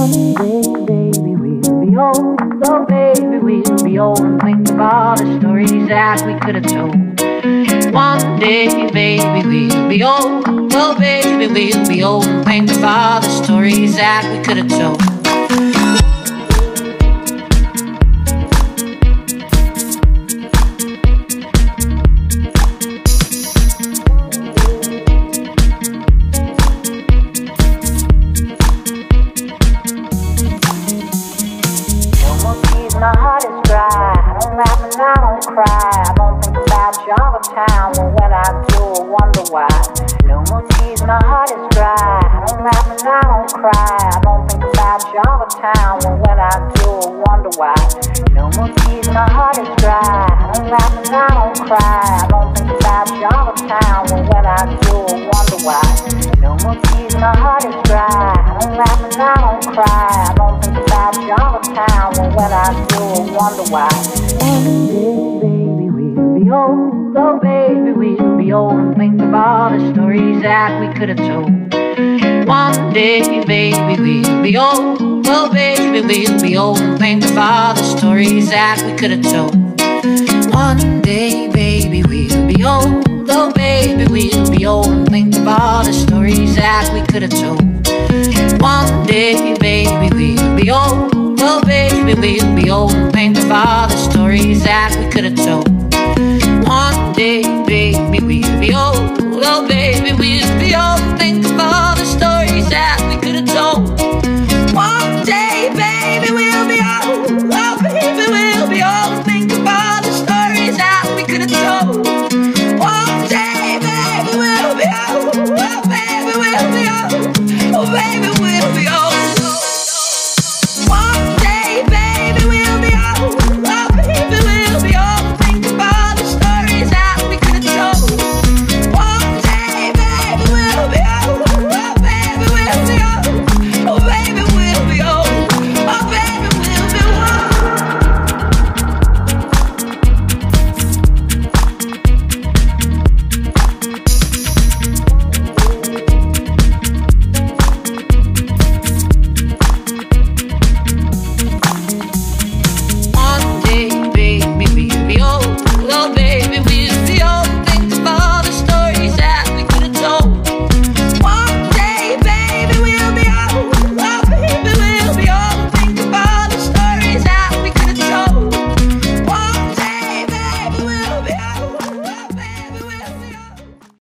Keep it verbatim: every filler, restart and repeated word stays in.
baby, we'll be old. Oh, baby, we'll be old and think of all the stories that we could have told. One day, baby, we'll be old. Oh, baby, we'll be old and think of all the stories that we could have told. My heart is dry, I don't laugh and I don't cry. I don't think about you all the time, but when I do, I wonder why. No more tears, my heart is dry, I don't laugh and I don't cry. I don't think about you all the time, but when I do, I wonder why. No more tears, my heart is dry, I don't laugh and I don't cry. I don't think about you all the time, but when I do, I wonder why. No more tears, my heart is dry, I don't laugh and I don't cry. I don't think about you all the time, but when I do, I wonder why. One day, baby, we'll be old. Oh, baby, we'll be old and think of all the stories that we could have told. One day, baby, we'll be old. Oh, baby, we'll be old and think of all the stories that we could have told. One day, baby, we'll be old. Oh, baby, we'll be old and think of all the stories that we could have told. One day, baby, we'll be old. Oh, baby, we'll be old and think of all the stories that we could have told. One day, baby, we'll be old. Oh, baby.